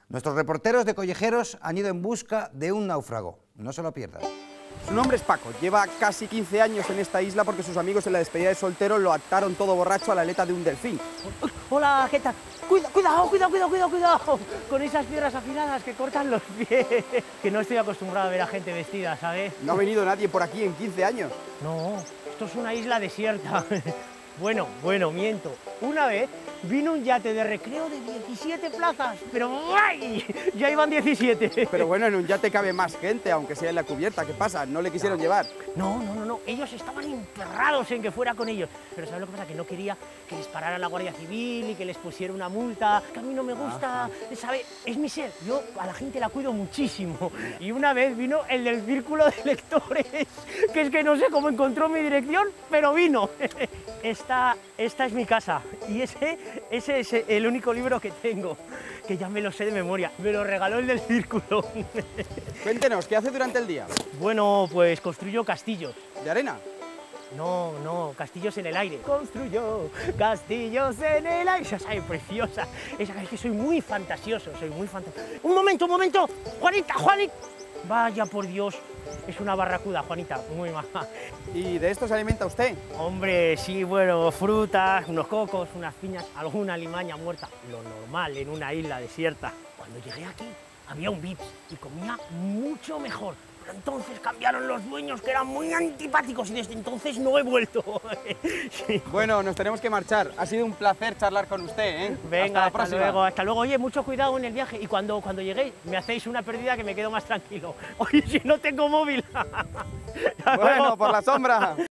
Nuestros reporteros de Collejeros han ido en busca de un náufrago. No se lo pierdan. Su nombre es Paco, lleva casi 15 años en esta isla porque sus amigos en la despedida de soltero lo ataron todo borracho a la aleta de un delfín. Hola, ¿qué tal? Cuidado, con esas piedras afiladas que cortan los pies. Que no estoy acostumbrado a ver a gente vestida, ¿sabes? No ha venido nadie por aquí en 15 años. No, esto es una isla desierta. Bueno, miento. Una vez vino un yate de recreo de 17 plazas, pero ¡ay! Ya iban 17. Pero bueno, en un yate cabe más gente, aunque sea en la cubierta. ¿Qué pasa? ¿No le quisieron llevar? No. Ellos estaban emperrados en que fuera con ellos. Pero ¿sabes lo que pasa? Que no quería que les parara la Guardia Civil y que les pusiera una multa. Que a mí no me gusta, ¿sabe? Es mi ser. Yo a la gente la cuido muchísimo. Y una vez vino el del círculo de lectores, que es que no sé cómo encontró mi dirección, pero vino. Esta es mi casa y ese es el único libro que tengo, que ya me lo sé de memoria. Me lo regaló el del círculo. Cuéntenos, ¿qué hace durante el día? Bueno, pues construyo castillos. ¿De arena? No, castillos en el aire. Construyo castillos en el aire. Esa sabe preciosa. Es que soy muy fantasioso, Un momento. Juanita. Vaya, por Dios. Es una barracuda, Juanita, muy maja. ¿Y de esto se alimenta usted? Hombre, sí, bueno, frutas, unos cocos, unas piñas, alguna limaña muerta. Lo normal en una isla desierta. Cuando llegué aquí, había un Vips y comía mucho mejor. Pero entonces cambiaron los dueños, que eran muy antipáticos, y desde entonces no he vuelto. Sí. Bueno, nos tenemos que marchar. Ha sido un placer charlar con usted, ¿eh? Venga, hasta luego. Oye, mucho cuidado en el viaje, y cuando lleguéis me hacéis una pérdida que me quedo más tranquilo. Oye, si no tengo móvil. Bueno, por la sombra.